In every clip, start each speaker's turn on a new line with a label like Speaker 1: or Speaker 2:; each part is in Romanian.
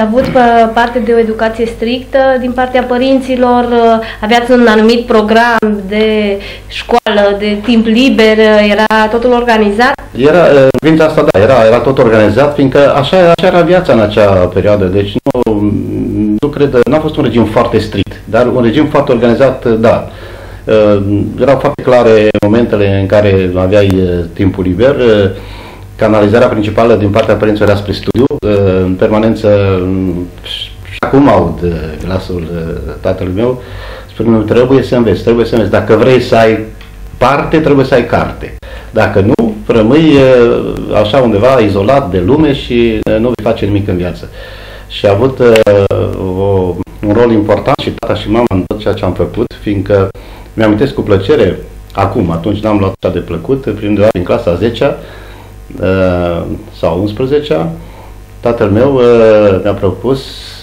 Speaker 1: avut parte de o educație strictă din partea părinților? Aveați un anumit program de școală, de timp liber? Era totul organizat?
Speaker 2: Era, în privința asta, da, era tot organizat, fiindcă așa era viața în acea perioadă. Deci nu cred, n-a fost un regim foarte strict, dar un regim foarte organizat, da. Erau foarte clare momentele în care aveai timpul liber. Canalizarea principală din partea părinților era spre studiu, în permanență, și acum aud glasul tatălui meu, spune, trebuie să înveți, trebuie să înveți. Dacă vrei să ai parte, trebuie să ai carte. Dacă nu, rămâi așa undeva izolat de lume și nu vei face nimic în viață. Și a avut un rol important și tata și mama în tot ceea ce am făcut, fiindcă mi-amintesc cu plăcere, acum, atunci n-am luat așa de plăcut, prin clasa a 10-a sau 11-a, tatăl meu mi-a propus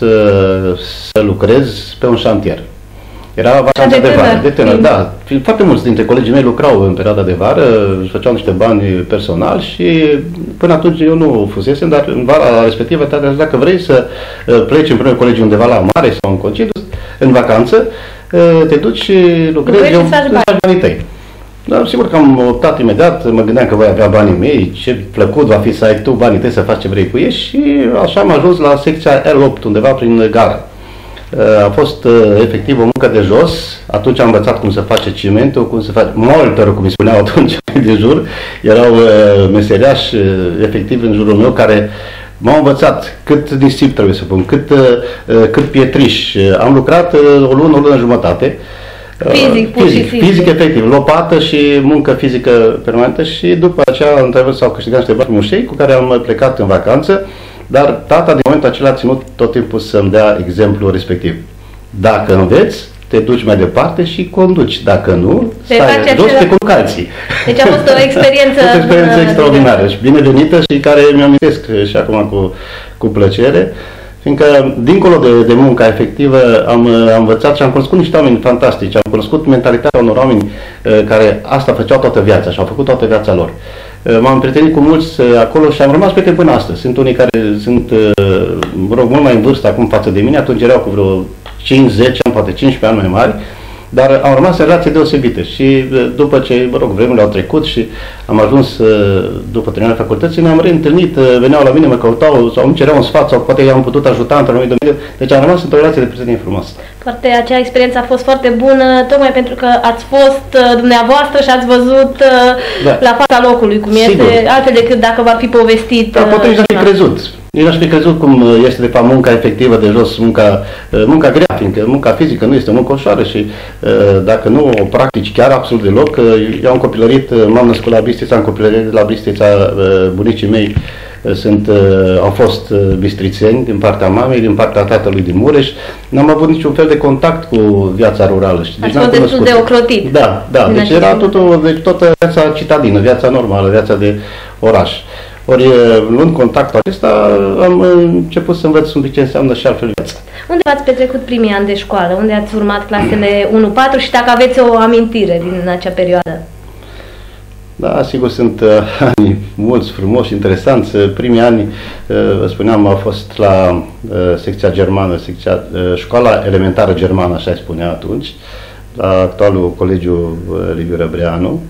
Speaker 2: să lucrez pe un șantier. Era vacanța de vară, de tânăr, da. Foarte mulți dintre colegii mei lucrau în perioada de vară, își făceau niște bani personal și până atunci eu nu fusesem, dar în vara respectivă, tata a zis, dacă vrei să pleci împreună cu colegii undeva la mare sau în concediu, în vacanță, te duci și lucrezi, eu faci banii tăi. Dar sigur că am optat imediat, mă gândeam că voi avea banii mei, ce plăcut va fi să ai tu banii tăi să faci ce vrei cu ei și așa am ajuns la secția L8, undeva prin gară. A fost efectiv o muncă de jos, atunci am învățat cum se face cimentul, cum se face molterul, cum îi spuneau atunci de jur. Erau meseriași efectiv în jurul meu care m-au învățat cât nisip trebuie să pun, cât pietriș. Am lucrat o lună jumătate. Fizic, efectiv, lopată și muncă fizică permanentă și după aceea, într-adevăr, s-au câștigat niște bani mușei cu care am plecat în vacanță, dar tata din momentul acela a ținut tot timpul să-mi dea exemplul respectiv. Dacă înveți, te duci mai departe și conduci. Dacă nu, stai jos, te culci alții.
Speaker 1: Deci a fost o experiență
Speaker 2: o experiență extraordinară și binevenită și care mi-amintesc și acum cu plăcere. Fiindcă, dincolo de munca efectivă, am învățat și am cunoscut niște oameni fantastici. Am cunoscut mentalitatea unor oameni care asta făceau toată viața și au făcut toată viața lor. M-am împrietenit cu mulți acolo și am rămas prieteni până astăzi. Sunt unii care sunt, mă rog, mult mai în vârstă acum față de mine, atunci erau cu vreo 5, 10 ani, poate 15 ani mai mari, dar am rămas în relații deosebite și după ce, mă rog, vremurile au trecut și am ajuns după terminarea facultății, ne-am reîntâlnit, veneau la mine, mă căutau sau îmi cereau un sfat sau poate i-am putut ajuta într-un anumit domeniu, deci am rămas într-o relație de prietenie frumoasă.
Speaker 1: Acea experiență a fost foarte bună, tocmai pentru că ați fost dumneavoastră și ați văzut la fața locului, cum este, altfel decât dacă v-ar fi povestit.
Speaker 2: Dar poate nici n-aș fi crezut. Nici n-aș fi crezut cum este de fapt munca efectivă de jos, munca grea, fiindcă munca fizică nu este muncă ușoară și dacă nu o practici chiar absolut deloc, eu am copilărit, m-am născut la Bistrița, am copilărit la Bistrița, bunicii mei au fost bistrițeni din partea mamei, din partea tatălui din Mureș. N-am avut niciun fel de contact cu viața rurală.
Speaker 1: Deci fost destul de ocrotit.
Speaker 2: Da. Deci era toată viața citadină, viața normală, viața de oraș. Ori, luând contactul acesta, am început să învăț un pic ce înseamnă și altfel viața.
Speaker 1: Unde v-ați petrecut primii ani de școală? Unde ați urmat clasele 1-4 și dacă aveți o amintire din acea perioadă?
Speaker 2: Da, sigur, sunt ani mulți, frumoși, interesanți. Primii ani, vă spuneam, au fost la secția germană, școala elementară germană, așa îi spunea atunci, la actualul colegiu Liviu Răbreanu.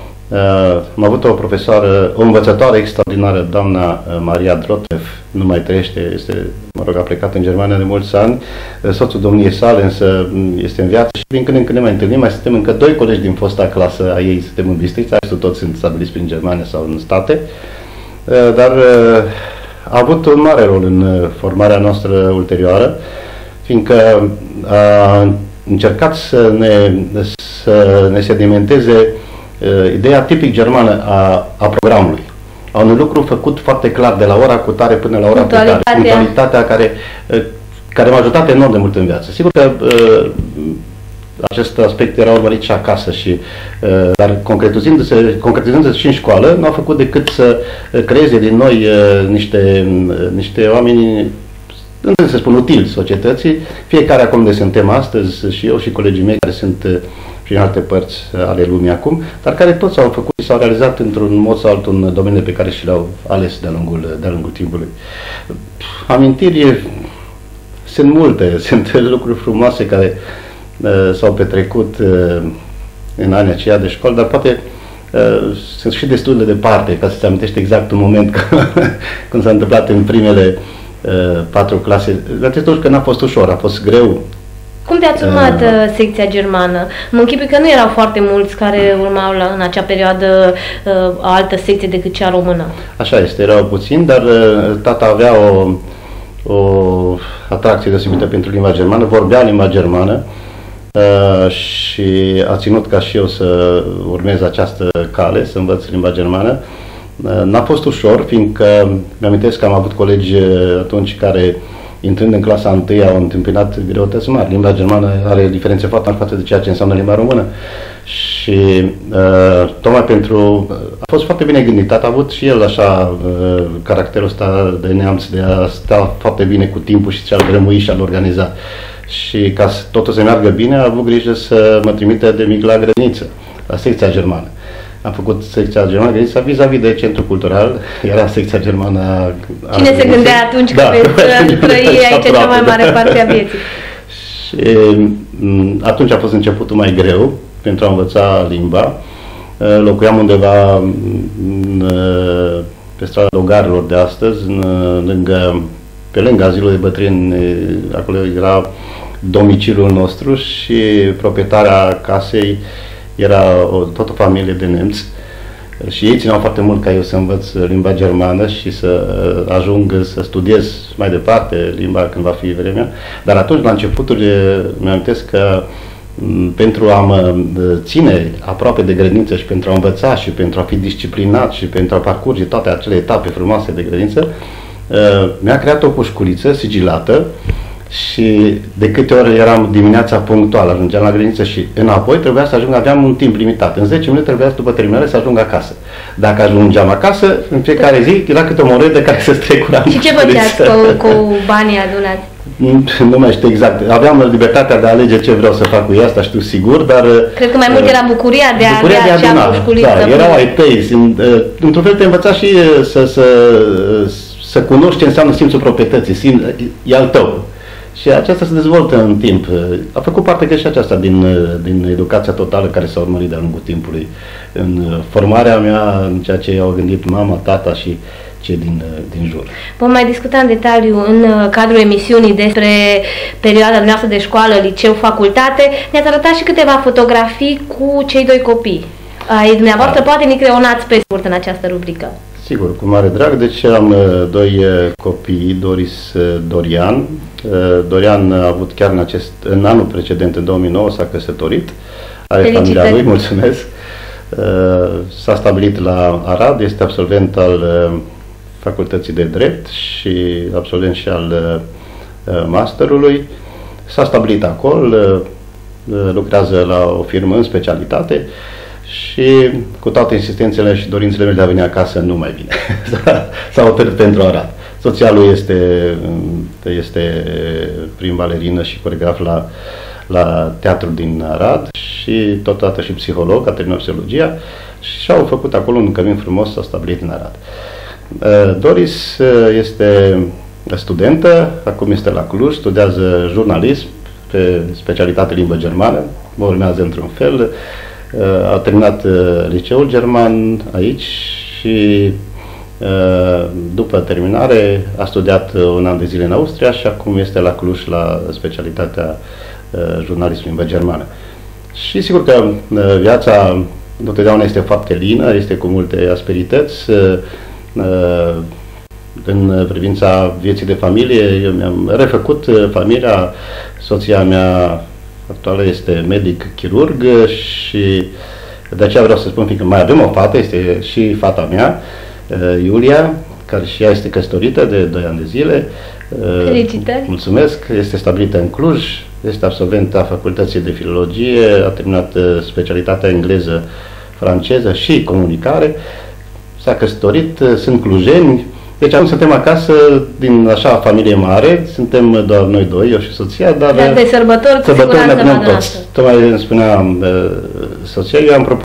Speaker 2: Am avut o profesoară, o învățătoare extraordinară, doamna Maria Drotev, nu mai trăiește, a plecat în Germania de mulți ani, soțul domniei sale însă este în viață și din când în când ne mai întâlnim, mai suntem încă 2 colegi din fosta clasă a ei, suntem în Bistrița, restul toți sunt stabiliți prin Germania sau în state, dar a avut un mare rol în formarea noastră ulterioară, fiindcă a încercat să ne sedimenteze ideea tipic germană a programului. A unui lucru făcut foarte clar de la ora cu tare până la ora cu tare. Punctualitatea care m-a ajutat enorm de mult în viață. Sigur că acest aspect era urmărit și acasă, dar concretizându-se și în școală, nu a făcut decât să creeze din noi niște oameni, să spun, utili societății, fiecare acolo unde suntem astăzi, și eu și colegii mei care sunt prin alte părți ale lumii acum, dar care toți s-au făcut și s-au realizat într-un mod sau altul în domeniile pe care și le-au ales de-a lungul timpului. Amintiri, sunt multe, sunt lucruri frumoase care s-au petrecut în anii aceia de școală, dar poate sunt și destul de departe, ca să se amintește exact un moment când s-a întâmplat în primele 4 clase. Dar totuși că n-a fost ușor, a fost greu.
Speaker 1: Cum te-ați urmat secția germană? Mă închipui că nu erau foarte mulți care urmau în acea perioadă o altă secție decât cea română.
Speaker 2: Așa este, erau puțini, dar tata avea o atracție deosebită pentru limba germană, vorbea limba germană și a ținut ca și eu să urmez această cale, să învăț limba germană. N-a fost ușor, fiindcă mi-amintesc că am avut colegi atunci care, intrând în clasa 1, au întâmpinat greutăți mari. Limba germană are diferențe foarte mari față de ceea ce înseamnă limba română. Și tocmai pentru... A fost foarte bine gândit. A avut și el așa caracterul ăsta de neamț, de a sta foarte bine cu timpul și a-l grămui și a-l organiza. Și ca totul să meargă bine, a avut grijă să mă trimite de mic la grădiniță, la secția germană. Am făcut secția germană grădinița vis-a-vis de centru cultural, era secția germană.
Speaker 1: Cine se gândea atunci că veți trăi aici cea mai mare parte a vieții?
Speaker 2: Și atunci a fost începutul mai greu pentru a învăța limba. Locuiam undeva pe strada Logarilor de astăzi, pe lângă azilul de bătrâni, acolo era domiciliul nostru și proprietarea casei era tot o familie de nemți și ei țineau foarte mult ca eu să învăț limba germană și să ajung să studiez mai departe limba când va fi vremea. Dar atunci, la începuturi, mi-amintesc că pentru a mă ține aproape de grădiniță și pentru a învăța și pentru a fi disciplinat și pentru a parcurge toate acele etape frumoase de grădiniță, mi-a creat o pușculiță sigilată și de câte ori eram dimineața punctual, ajungeam la grădiniță și înapoi trebuia să ajung, aveam un timp limitat. În 10 minute trebuia după terminare să ajung acasă. Dacă ajungeam acasă, în fiecare zi era câte o monedă care să strecura.
Speaker 1: Și ce făceați cu banii adunați?
Speaker 2: Nu mai știu exact. Aveam libertatea de a alege ce vreau să fac cu ea, asta știu sigur, dar...
Speaker 1: Cred că mai mult era bucuria de a avea acea pușculiță.
Speaker 2: Da, erau ai tăi. Într-un fel te învăța și să cunoști ce înseamnă simțul proprietății, e al tău. Și aceasta se dezvoltă în timp. A făcut parte și aceasta din educația totală care s-a urmărit de-a lungul timpului. În formarea mea, în ceea ce au gândit mama, tata și cei din jur.
Speaker 1: Vom mai discuta în detaliu în cadrul emisiunii despre perioada noastră de școală, liceu, facultate. Ne-ați arătat și câteva fotografii cu cei 2 copii ai dumneavoastră. Poate ne creonați pe scurt în această rubrică.
Speaker 2: Sigur, cu mare drag. Deci am 2 copii, Doris, Dorian. Dorian a avut chiar în anul precedent, în 2009, s-a căsătorit. Are familia lui, mulțumesc. S-a stabilit la Arad, este absolvent al Facultății de Drept și absolvent și al masterului. S-a stabilit acolo, lucrează la o firmă în specialitate și cu toate insistențele și dorințele mele de a veni acasă, nu mai vine. S-a hotărât pentru Arad. Soția lui este prim balerină și coregraf la teatru din Arad și totodată și psiholog, a terminat psihologia și au făcut acolo un cămin frumos, s-au stabilit în Arad. Doris este studentă, acum este la Cluj, studiază jurnalism pe specialitate limbă germană, mă urmează într-un fel, a terminat liceul german aici și după terminare a studiat un an de zile în Austria și acum este la Cluj la specialitatea jurnalism limbă germană. Și sigur că viața întotdeauna este foarte lină, este cu multe asperități. În privința vieții de familie, eu mi-am refăcut familia, soția mea actuală este medic chirurg și de aceea vreau să spun, fiindcă mai avem o fată, este și fata mea, Iulia, care și ea este căsătorită de 2 ani de zile.
Speaker 1: Felicitări!
Speaker 2: Mulțumesc! Este stabilită în Cluj, este absolventă a Facultății de Filologie, a terminat specialitatea engleză, franceză și comunicare. S-a căsătorit, sunt clujeni. Deci acum suntem acasă din așa familie mare, suntem doar noi 2, eu și soția, dar
Speaker 1: de sărbători cu siguranță
Speaker 2: ne punem toți. Tocmai îmi spunea soția, eu am propus